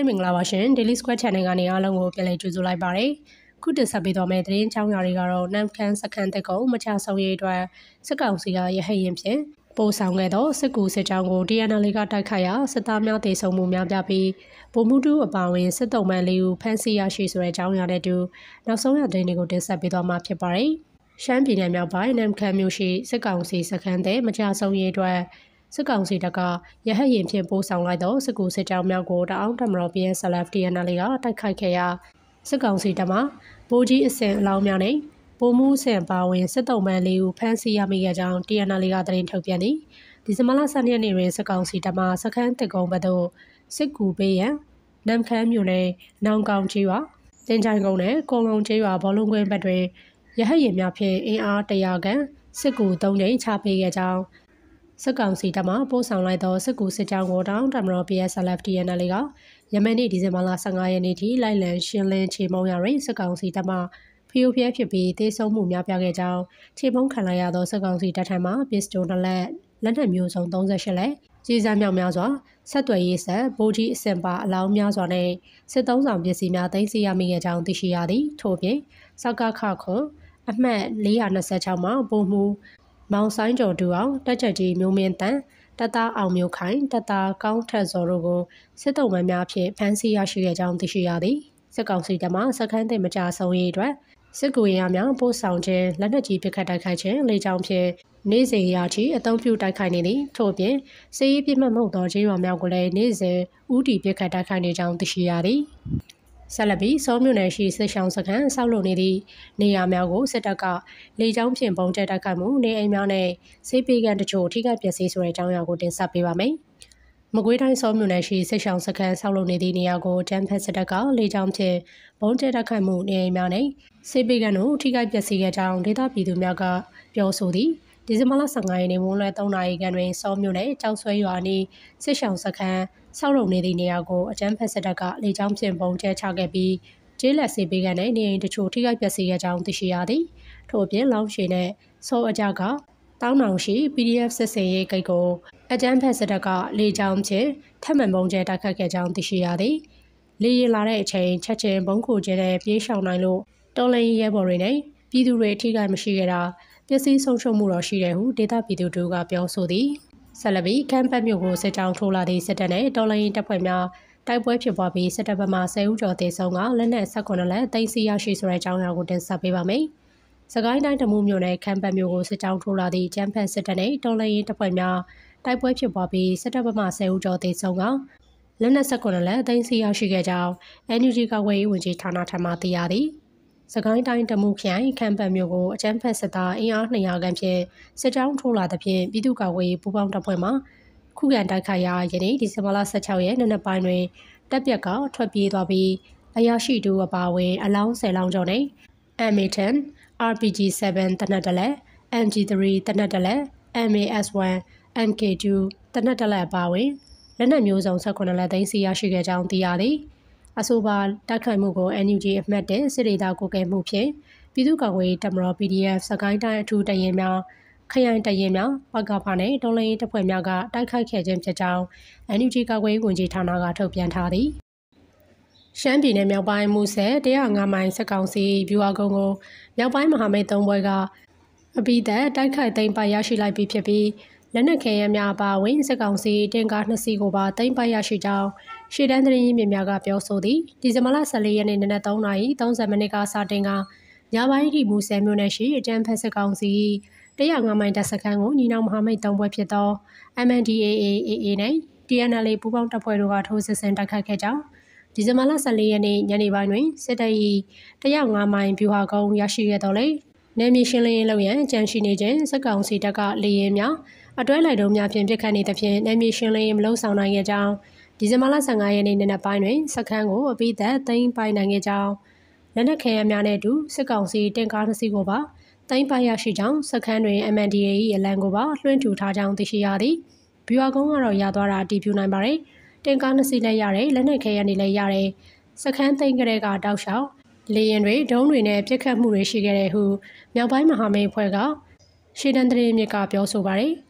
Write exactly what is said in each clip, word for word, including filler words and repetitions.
တိုင်းမင်္ဂလာပါရှင် Daily Square Channel ကနေအားလုံးကိုပြန်လည်ကြိုဆိုလိုက်ပါရစေ။ခုတင်ဆက်ပေးသွားမယ့်သတင်းအကြောင်းအရာတွေကတော့နမ်ခမ်းစခန်းတက်ကုန်းမချဆောင်ရေးအတွက်စစ်ကောင်စီကရဟရင်ဖြင့်ပို့ဆောင်ခဲ့သောစစ်ကူစစ်ကြောင်းကို T N L A ကတိုက်ခိုက်ရာစစ်သားများတေဆုံမှုများပြပြီးဗိုလ်မှူးတူအပါအဝင်စစ်တုံးမှန်လေးဦးဖမ်းဆီးရရှိဆိုတဲ့အကြောင်းအရာနဲ့တူနောက်ဆုံးရသတင်းတွေကိုတင်ဆက်ပေးသွားမှာဖြစ်ပါတယ်။ရှမ်းပြည်နယ်မြောက်ပိုင်းနမ်ခမ်းမြို့ရှိစစ်ကောင်စီစခန်းတက်မချဆောင်ရေးအတွက်စစ်ကောင်စီတပ်ကရဟရင်ဖြင့်ပို့ဆောင်လိုက်သောစစ်ကူစစ်ကြောင်းများကိုတအောင်းတမတော် P S L F T N L A ကတိုက်ခိုက်ခဲ့ရာစစ်ကောင်စီတပ်မှဗိုလ်ကြီးအဆင့်အလောင်းများနဲ့ဗိုလ်မှူးအဆင့်ပါဝင်စစ်တုံးမှန်လေးဦးဖမ်းဆီးရမိခဲ့ကြောင်း T N L A ကသတင်းထုတ်ပြန်သည်ဒီဇင်ဘာလဆယ်ရက်နေ့တွင်စစ်ကောင်စီတပ်မှစခန်းတက်ကုန်းဘက်သို့စစ်ကူပေးရန်နမ်ခမ်းမြို့နယ်နောင်ကောင်ကျေးရွာတင်ချိုင်ကုန်းနဲ့ကုန်းလုံးကျေးရွာဘောလုံးကွင်းဘက်တွင်ရဟရင်များဖြင့်အင်အားတရာခန့်စစ်ကူသုံးကြိမ်ချပေးခဲ့ကြောင်းစစ်ကောင်စီတပ်မှပို့ဆောင်လိုက်သောစစ်ကူစစ်ကြောင်းကိုတောင်းတမတော် P S L F T N L A ကယမန်နေ့ဒီဇင်ဘာလဆယ်၅ရက်နေ့ထိလိုက်လံရှင်းလင်းချေမှုန်းရာတွင်စစ်ကောင်စီတပ်မှဖျို့ဖျဲဖြစ်ပြီးတေဆုံးမှုများပြားခဲ့ကြောင်းချေမှုန်းခံလိုက်ရသောစစ်ကောင်စီတပ်ထံမှပစ္စတိုနှစ်လက်လက်နက်မျိုးစုံသုံးရှစ်လက်ကြီးစားမြောက်များစွာဆက်သွယ်ရေးဆက်ဗိုလ်ကြီးအဆင့်ပါအလောင်းများစွာနဲ့စစ်သုံးဆောင်ပစ္စည်းများသိမ်းဆည်းရမိခဲ့ကြောင်းသိရှိရသည်ထို့ပြင်စကခခွန်အမှတ်၄၂၆မှာဗိုလ်မှူးမောင်ဆိုင်ကျော်တူအောင်တက်ချက်ကြီးမျိုးမင်းတန်တသားအောင်မျိုးခိုင်တသားကောင်းထက်စော်တို့ကိုစစ်တုံးမှန်များဖြင့်ဖမ်းဆီးရရှိခဲ့ကြောင်းသိရှိရသည်စစ်ကောင်စီတပ်မှစခန်းသိမ်းမကြဆုံးရေးအတွက်စစ်ကူရများပို့ဆောင်ခြင်းလက်နက်ကြီးပစ်ခတ်တိုက်ခိုက်ခြင်းလေကြောင်းဖြင့်နေ့စဉ်ရာချီအသုံးပြုတိုက်ခိုက်နေသည်ထို့ပြင်စစ်ရေးပြစ်မှတ်မဟုတ်သောခြေရွာများကိုလည်းနေ့စဉ်ဦးတည်ပစ်ခတ်တိုက်ခိုက်နေကြောင်းသိရှိရသည်ဆက်လက်ပြီးစောမြို့နယ်ရှိစစ်ရှောင်းစခန်းဆောက်လုပ်နေသည့်နေရာများကိုစစ်တပ်ကလေကြောင်းဖြင့်ပုံကျဲတိုက်ခိုက်မှုနေအိမ်များနဲ့ဆေးပေးကန်တချို့ထိခိုက်ပျက်စီးဆိုတဲ့အကြောင်းအရာကိုတင်ဆက်ပေးပါမယ်။မကွေးတိုင်းစောမြို့နယ်ရှိစစ်ရှောင်းစခန်းဆောက်လုပ်နေသည့်နေရာကိုတမ်ဖက်စစ်တပ်ကလေကြောင်းဖြင့်ပုံကျဲတိုက်ခိုက်မှုနေအိမ်များနဲ့ဆေးပေးကန်တို့ထိခိုက်ပျက်စီးခဲ့ကြောင်းဒေသပြည်သူများကပြောဆိုသည်ဒီဇင်ဘာလဆယ်၅ရက်နေ့မိုးလွယ်၃နာရီခန့်တွင်စောမြို့နယ်ကြောက်ဆွဲရွာနီးစစ်ရှောင်းစခန်းဆောက်လုပ်နေသည့်နေရာကိုအကြမ်းဖက်စစ်တပ်ကလေကြောင်းဖြင့်ပုံကျဲချခဲ့ပြီးကျေးလက်စေပေးကန်နဲ့နေအိမ်တချို့ထိခိုက်ပျက်စီးခဲ့ကြောင်းသိရှိရသည်ထို့အပြင်လောင်းရှည်နဲ့စောအကြကတောင်းတောင်ရှိ P D F စစ်စင်ရေးဂိတ်ကိုအကြမ်းဖက်စစ်တပ်ကလေကြောင်းဖြင့်ထပ်မံပုံကျဲတိုက်ခတ်ခဲ့ကြောင်းသိရှိရသည်လေရင်လာတဲ့အချိန်ချက်ချင်းဘုံခိုကျဲတဲ့ပြေးရှောင်နိုင်လို့တော်လိုင်းရဲဘော်တွေနဲ့ပြည်သူတွေထိခိုက်မရှိခဲ့တာပျက်စီးဆုံးရှုံးမှုတော့ရှိတယ်ဟုဒေသပြည်သူတို့ကပြောဆိုသည်ဆက်လက်ပြီးကမ်ပတ်မြို့ကိုစစ်ကြောင်းထိုးလာသည့်စစ်တပ်နဲ့တော်လိုင်းတပ်ဖွဲ့များတိုက်ပွဲဖြစ်ပွားပြီးစစ်တပ်ဘက်မှဆယ်ဦးကျော်သေဆုံးကလက်နက်၁၉လက်သိမ်းဆည်းရရှိဆိုတဲ့အကြောင်းအရာကိုတင်ဆက်ပေးပါမယ်။စကိုင်းတိုင်းတမူးမြို့နယ်ကမ်ပတ်မြို့ကိုစစ်ကြောင်းထိုးလာသည့်ကျန်းဖက်စစ်တပ်နဲ့တော်လိုင်းတပ်ဖွဲ့များတိုက်ပွဲဖြစ်ပွားပြီးစစ်တပ်ဘက်မှဆယ်ဦးကျော်သေဆုံးကလက်နက်၁၉လက်သိမ်းဆည်းရရှိခဲ့ကြောင်း N U G ကဝေးရေးဝန်ကြီးဌာနထံမှသိရသည်။စကိုင်းတိုင်းတမူးခရိုင်ကမ်ပတ်မြို့ကိုအကြမ်းဖက်စစ်သားအင်အား၂၀၀ခန့်ဖြင့်စစ်ကြောင်းထိုးလာသဖြင့်ပြည်သူ့ကာကွယ်ရေးပူးပေါင်းတပ်ဖွဲ့မှခုခံတိုက်ခိုက်ရာယနေ့ဒီဇင်ဘာလ၁၆ရက်နေ့နက်ပိုင်းတွင်တပ်ပြက်ကထွက်ပြေးသွားပြီးအရာရှိတူအပါအဝင်အလောင်း၁၀လောင်းကျော်နဲ့ M A ten R P G seven တနက်တလက် M G three တနက်တလက် M A S one M K two တနက်တလက်အပါအဝင်လက်နက်မျိုးစုံ၁၉လက်သိမ်းဆည်းရရှိခဲ့ကြောင်းသိရသည်အဆိုပါတိုက်ခိုက်မှုကို N U G အမှတ်၁စစ်ဒေသကိုကဲမှုဖြင့်ပြည်သူ့ကာကွယ်ရေးတပ်မတော် P D F စကိုင်းတိုင်းအထူးတရင်များခရိုင်တရင်များပကဖနဲ့တော်လိုင်းတပ်ဖွဲ့များကတိုက်ခိုက်ခဲ့ခြင်းဖြစ်ကြောင်း N U G ကာကွယ်ရေးဝန်ကြီးဌာနကထုတ်ပြန်ထားသည်ရှမ်းပြည်နယ်မြောက်ပိုင်းမူဆယ်၁၀၅မိုင်စစ်ကောင်စီဗျူဟာကုန်းကိုမြောက်ပိုင်းမဟာမိတ်သုံးဘွဲကအပိသက်တိုက်ခိုက်သိမ်းပိုက်ရရှိလိုက်ပြီးဖြစ်ပြီးလက်နက်ခဲယမ်းများအပါအဝင်စစ်ကောင်စီတင်ကားနှစ်စီးကိုပါသိမ်းပိုက်ရရှိကြောင်းရှေ့တန်းသတင်းရင်းမြစ်များကပြောဆိုသည်ဒီဇင်ဘာလ၁၄ရက်နေ့နနက်၃နာရီ၃၀မိနစ်ကစတင်ကညပိုင်းထိမူဆယ်မြို့နယ်ရှိအကြမ်းဖက်စစ်ကောင်စီ၁၀၅မိုင်တပ်စခန်းကိုညီနောင်မဟာမိတ်သုံးဘွဲဖြစ်သော M N D A A A A နဲ့ T N L A ပူးပေါင်းတပ်ဖွဲ့တို့ကထိုးစစ်ဆင်တိုက်ခိုက်ခဲ့ကြောင်းဒီဇင်ဘာလ၁၄ရက်နေ့ညနေပိုင်းတွင်စစ်တပ်၏၁၀၅မိုင်ဗျူဟာကုန်းရရှိခဲ့တော်လဲနယ်မြေရှင်းလင်းရေးလုပ်ရန်ကြံရှိနေခြင်းစစ်ကောင်စီတပ်ကလေရင်များအတွဲလိုက်တုံးများဖြင့်ပစ်ခတ်နေသဖြင့်နယ်မြေရှင်းလင်းရေးမလုပ်ဆောင်နိုင်ခဲ့ကြောင်းဒီဇင်ဘာလ၁၅ရက်နေ့နနက်ပိုင်းတွင်စခန်းကိုအပိသက်သိမ်းပိုက်နိုင်ခဲ့ကြောင်းလက်နက်ခဲယမ်းများနဲ့အတူစစ်ကောင်စီတင်ကားတစ်စီးကိုပါသိမ်းပိုက်ရရှိကြောင်းစခန်းတွင် M N D A ၏အလံကိုပါလွှင့်ထူထားကြောင်းသိရှိရသည်ဗျူဟာကုန်းကတော့ရသွားတာအတည်ပြုနိုင်ပါတယ်တင်ကားနှစ်စီးလည်းရတယ်လက်နက်ခဲယမ်းတွေလည်းရတယ်စခန်းသိမ်းကလေးကတောက်လျှောက်လေရင်တွေဒုံးတွေနဲ့ပြစ်ခတ်မှုတွေရှိခဲ့တဲ့ဟုမြောက်ပိုင်းမဟာမိတ်အဖွဲ့ကရှေ့တန်းသတင်းမြစ်ကပြောဆိုပါတယ်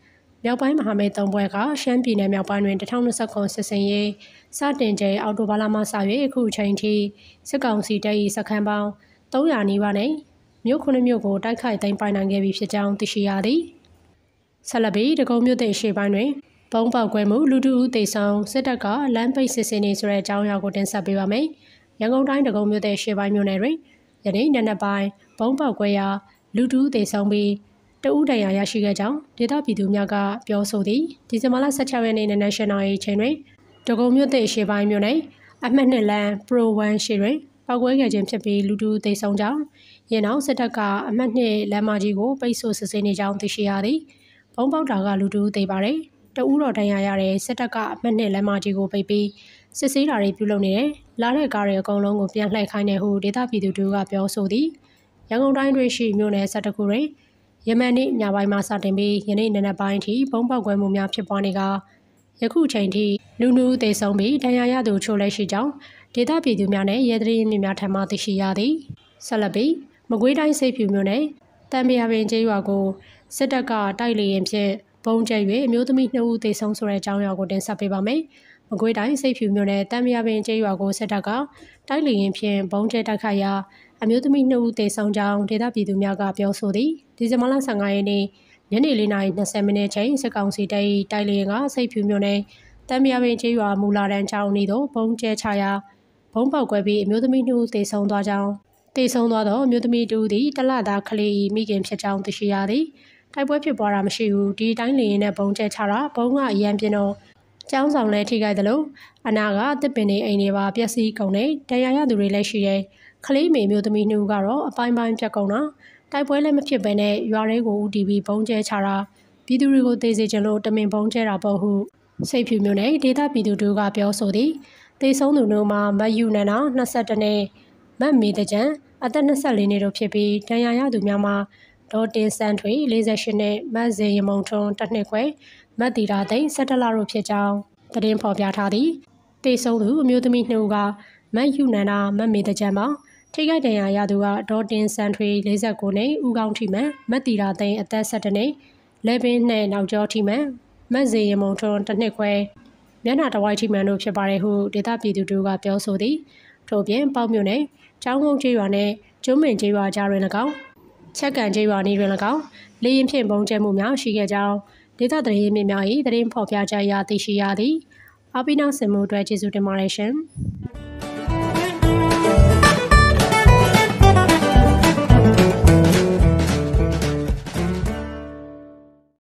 မြောက်ပိုင်းမဟာမိတ်သုံးဘွဲ့ကရှမ်းပြည်နယ်မြောက်ပိုင်းတွင်တထောင်နှစ်ခုစစ်စင်ရေးစတင်ကျဲအော်တိုဘာလမှစ၍အခုအချိန်ထိစစ်ကောင်စီတပ်၏စခန်းပေါင်းသုံးရာနီးပါးနှင့်မြို့ခုနှစ်မြို့ကိုတိုက်ခိုက်သိမ်းပိုက်နိုင်ခဲ့ပြီဖြစ်ကြောင်းသိရှိရသည်ဆက်လက်ပြီးဒဂုံမြို့သည့်ရှေ့ပိုင်းတွင်ဘုံပေါက်ကွဲမှုလူထုဦးသေဆုံးစစ်တပ်ကလမ်းပိတ်စစ်စင်နေဆိုတဲ့အကြောင်းအရာကိုတင်ဆက်ပေးပါမယ်ရန်ကုန်တိုင်းဒဂုံမြို့သည့်ရှေ့ပိုင်းမြို့နယ်တွင်ယနေ့နံနက်ပိုင်းဘုံပေါက်ကွဲရာလူထုသေဆုံးပြီးတဦးတရာရရှိခဲ့ကြောင်းဒေသပြည်သူများကပြောဆိုသည်ဒီဇင်ဘာလ၁၆ရက်နေ့နနက်၈နာရီချိန်တွင်ဒဂုံမြို့သည့်ရှေ့ပိုင်းမြို့နယ်အမှတ်နှစ်လမ်းပရိုဝမ်ရှိတွင်ပောက်ကွဲခဲ့ခြင်းဖြစ်ပြီးလူထုသေဆုံးကြောင်းရင်းနောက်စစ်တပ်ကအမှတ်နှစ်လမ်းမကြီးကိုပိတ်ဆို့စစ်ဆေးနေကြောင်းသိရှိရသည်ဘုံပေါက်တာကလူထုသေပါတယ်တဦးတော်တန်ရာရတဲ့စစ်တပ်ကအမှတ်နှစ်လမ်းမကြီးကိုပိတ်ပြီးစစ်ဆေးတာတွေပြုလုပ်နေတယ်လာတဲ့ကားတွေအကုန်လုံးကိုပြန်လှည့်ခိုင်းတယ်ဟုဒေသပြည်သူတို့ကပြောဆိုသည်ရန်ကုန်တိုင်းတွင်ရှိမြို့နယ်၁၁ခုတွင်ယမန်နေ့ညပိုင်းမှစတင်ပြီးယနေ့နံနက်ပိုင်းထိဘုံပေါက်ကွဲမှုများဖြစ်ပွားနေကယခုချိန်ထိလူနူးသေဆုံးပြီးဒဏ်ရာရသူချို့လည်းရှိကြောင်းဒေသပြည်သူများနဲ့ရဲတရင်များထံမှသိရှိရသည်ဆက်လက်ပြီးမကွေးတိုင်းစိတ်ဖြူမြို့နယ်တံမြာပင်ကျေးရွာကိုစစ်တပ်ကတိုက်လေရင်ဖြင့်ဘုံကျဲ၍အမျိုးသမီးနှစ်ဦးသေဆုံးဆိုတဲ့အကြောင်းအရာကိုတင်ဆက်ပေးပါမယ်။မကွေးတိုင်းစိတ်ဖြူမြို့နယ်တံမြာပင်ကျေးရွာကိုစစ်တပ်ကတိုက်လေရင်ဖြင့်ဘုံကျဲတိုက်ခိုက်ရာအမျိုးသမီးနှစ်ဦးသေဆုံးကြောင်းဒေသပြည်သူများကပြောဆိုသည်ဒီဇင်ဘာလ၁၅ရက်နေ့ညနေလေးနာရီ၂၀မိနစ်ချိန်စစ်ကောင်စီတပ်၏တိုက်လေရင်ကစိတ်ဖြူမြို့နယ်တံမြာပင်ကျေးရွာမူလာတန်းကျောင်းဤသို့ဘုံကျဲချရာဘုံပေါက်ကွဲပြီးအမျိုးသမီးနှစ်ဦးသေဆုံးသွားကြောင်းသေဆုံးသွားသောအမျိုးသမီးတူသည်တလသားကလေး၏မိခင်ဖြစ်ကြောင်းသိရှိရသည်တိုက်ပွဲဖြစ်ပွားတာမရှိဘူးဒီတိုင်းလေရင်နဲ့ဘုံကျဲချတာဘုံကအရန်ပြင်းတော့ကျောင်းဆောင်လည်းထိခိုက်သလိုအနာကတစ်ပင်နေအိမ်တွေပါပျက်စီးကုန်နေတရားရသူတွေလည်းရှိတယ်ခလေးမေမျိုးသမီးနှူကတော့အပိုင်းပိုင်းပြတ်ကုန်တာတိုက်ပွဲလည်းမဖြစ်ဘဲနဲ့ရွာတွေကိုဦးတီးပြီးဘုံကျဲချတာပြည်သူတွေကိုသေစေချင်လို့တမင်ဘုံကျဲတာပေါ့ဟုစိတ်ဖြူမျိုးနဲ့ဒေသပြည်သူတို့ကပြောဆိုသည်သေဆုံးသူတို့မှာမယူနန္ဒ၂၁နှစ်မတ်မေတကြံအသက်၂၄နှစ်တို့ဖြစ်ပြီးဒဏ်ရာရသူများမှာဒေါ်တင်စန်းထွေ၄၈နှစ်မတ်ဇေယမုံထွန်းတစ်နှစ်ခွဲမတ်တီရာသိန်း၁၇လတို့ဖြစ်ကြောင်းသတင်းဖော်ပြထားသည်သေဆုံးသူအမျိုးသမီးနှစ်ဦးကမတ်ယူနန္ဒမတ်မေတကြံမှာထိခိုက်ဒဏ်ရာရသူကဒေါ်တင်စန်းထွေ၄၉နှစ်ဦးကောင်းထိမှန်မတ်တီရာသိန်းအသက်၁၁နှစ်လဲပင်နဲ့နောက်ကျောထိမှန်မတ်ဇေယမုံထွန်းတစ်နှစ်ခွဲမျက်နှာတဝိုက်ထိမှန်တို့ဖြစ်ပါတယ်ဟုဒေသပြည်သူတို့ကပြောဆိုသည်ထို့ပြင်ပေါက်မြို့နယ်ကျောင်းကုန်းကျေးရွာနဲ့ကျွန်းမင်ကျေးရွာကြားတွင်၎င်းချက်ကန်ကျေးရွာနီးတွင်၎င်းလေရင်ဖြင့်ဘုံကျဲမှုများရှိခဲ့ကြောင်းဒေသသတင်းမြင့်များ၏သတင်းဖော်ပြချက်အရသိရှိရသည်အပိနာစင်မှုအတွက်ကျေးဇူးတင်ပါတယ်ရှင်